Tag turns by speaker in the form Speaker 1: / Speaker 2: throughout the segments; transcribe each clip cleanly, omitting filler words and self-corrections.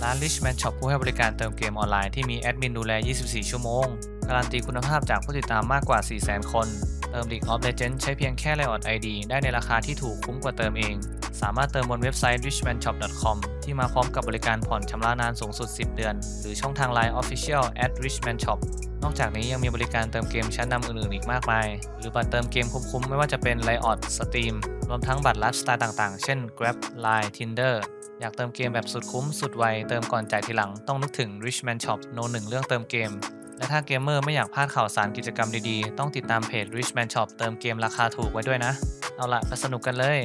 Speaker 1: ร้าน Richman Shop ผู้ให้บริการเติมเกมออนไลน์ที่มีแอดมินดูแล 24 ชั่วโมง การันตีคุณภาพจากผู้ติดตามมากกว่า 400,000 คน เติม League of Legends ใช้เพียงแค่ Riot ID ได้ในราคาที่ถูกคุ้มกว่าเติมเอง สามารถเติมบนเว็บไซต์ richmanshop.com ที่มาพร้อมกับบริการผ่อนชำระนานสูงสุด 10 เดือน หรือช่องทาง Line Official @richmanshop นอกจากนี้ยังมีบริการเติมเกมชั้นนำอื่นๆอีกมากมาย หรือบัตรเติมเกมคุ้มๆไม่ว่าจะเป็น Riot Steam รวมทั้งบัตรไลฟ์สไตล์ต่างๆ เช่น Grab Line Tinder อยากเติมเกมแบบสุดคุ้มสุดไวเติมก่อนจ่ายทีหลังต้องนึกถึง Richman Shop โนหนึ่งเรื่องเติมเกมและถ้าเกมเมอร์ไม่อยากพลาดข่าวสารกิจกรรมดีๆต้องติดตามเพจ Richman Shop เติมเกมราคาถูกไว้ด้วยนะเอาล่ะไปสนุกกันเลย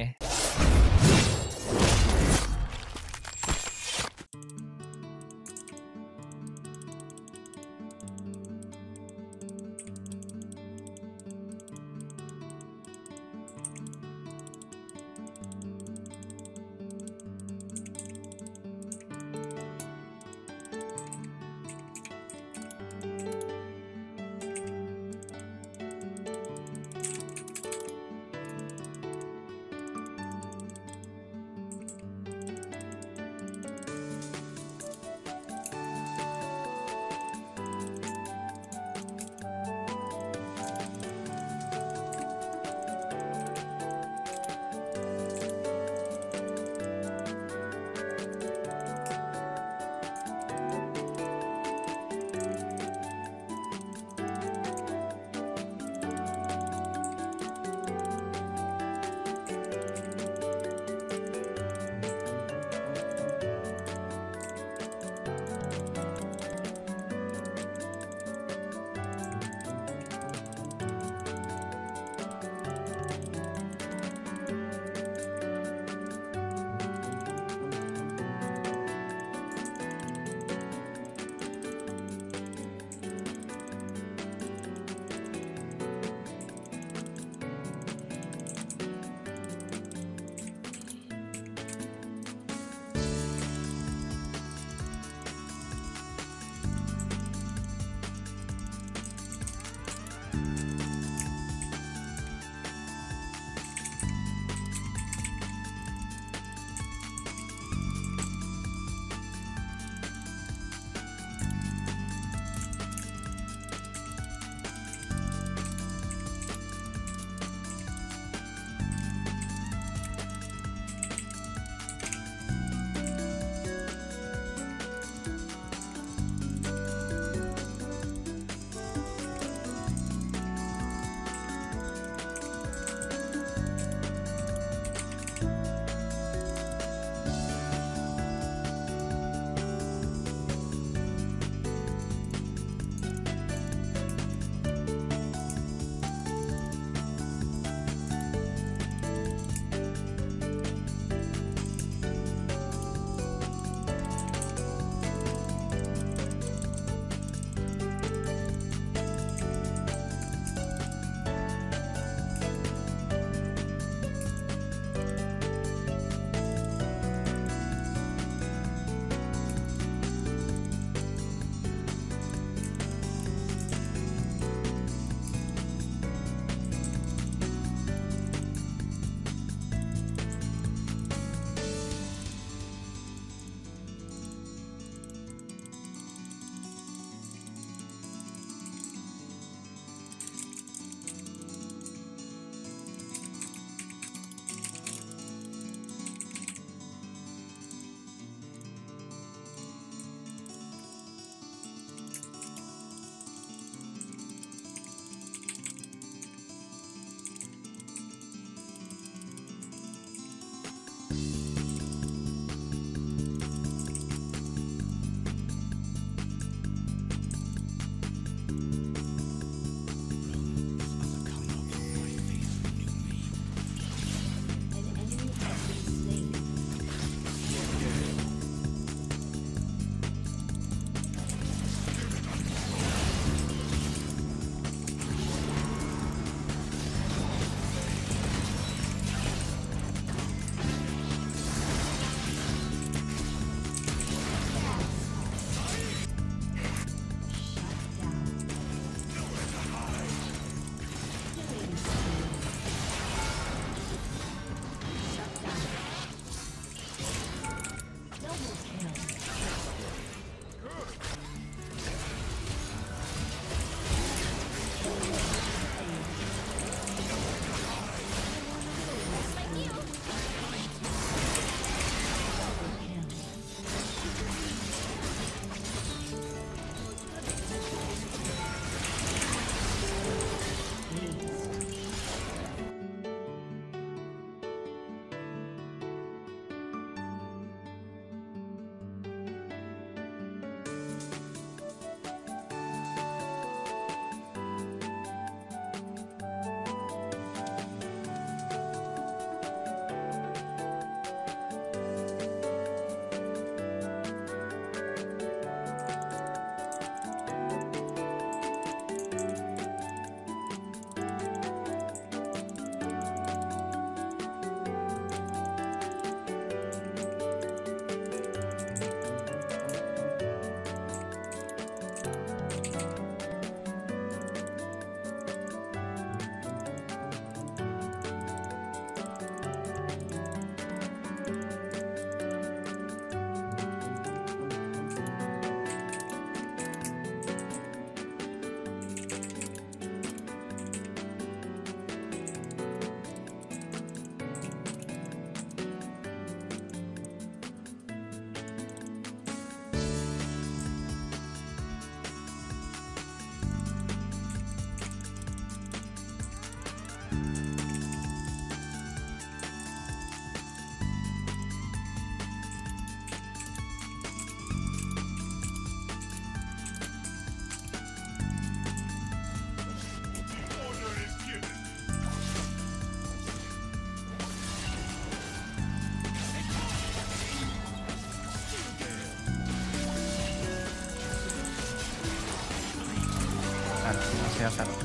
Speaker 1: เดี๋ยวสัตว์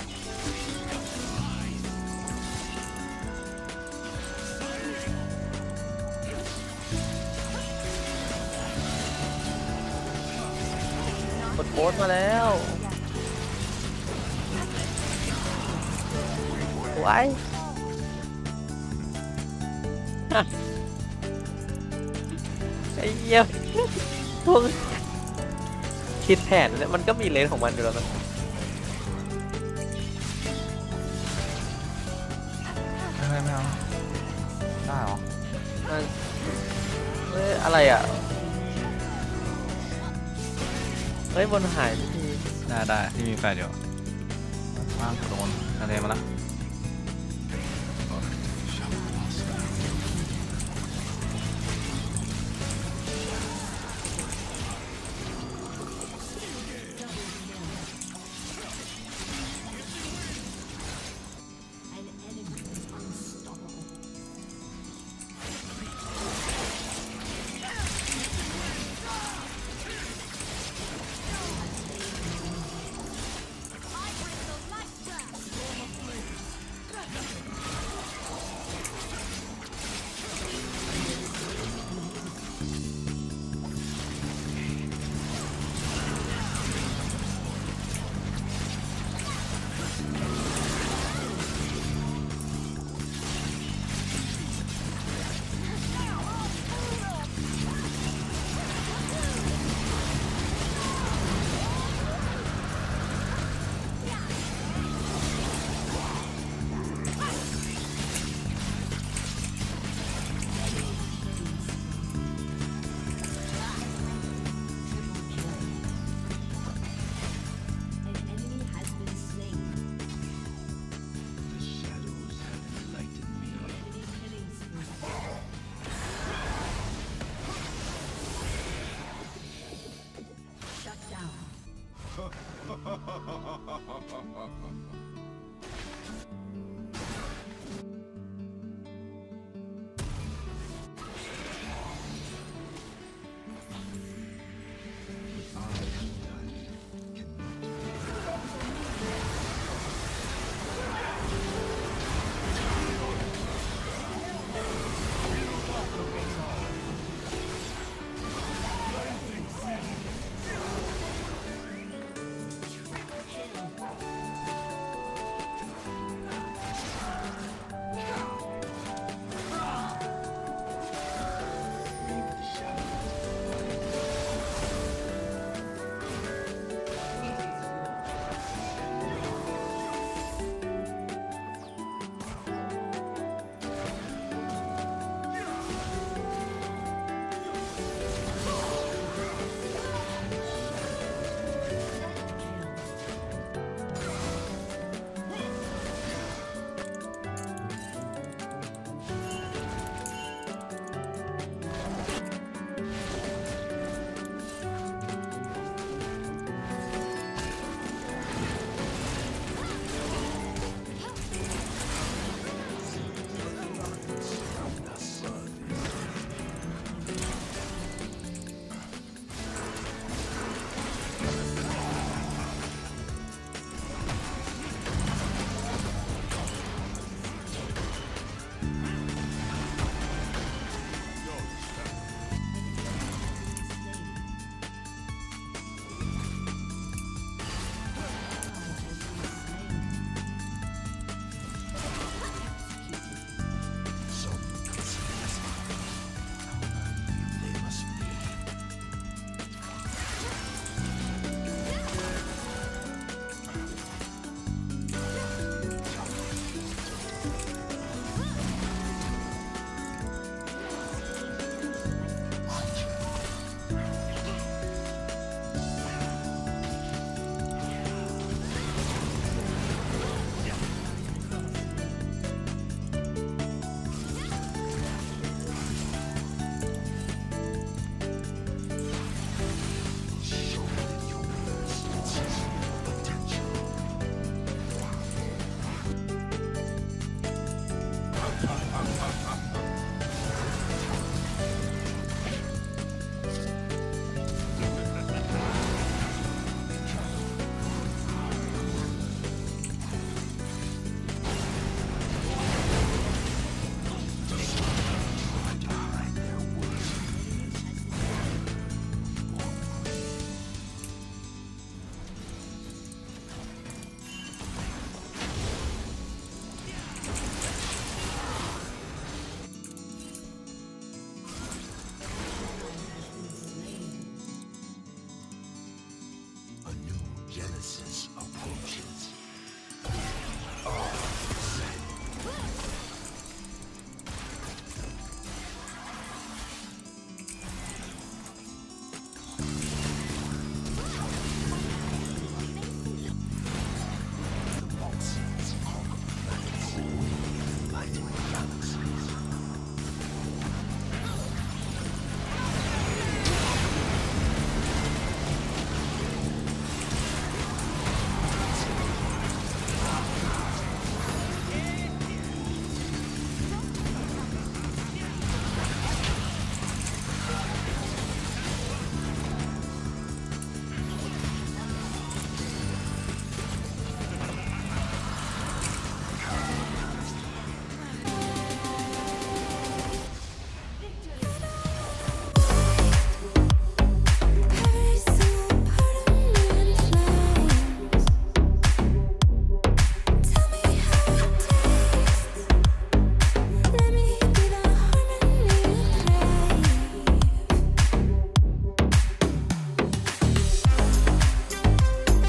Speaker 2: กดโค้ดมาแล้วไว้ไอ้เหี้ยพวกคิดแผนเนี่ยมันก็มีเลนของมันอยู่แล้วนะ
Speaker 1: ไม่เอาได้หรอ
Speaker 2: มันเฮ้ยอะไรอ่ะเฮ้ยบนหายที
Speaker 1: ได้ที่มีแฟนอยู่ว่างโดนทะเลมาแล้ว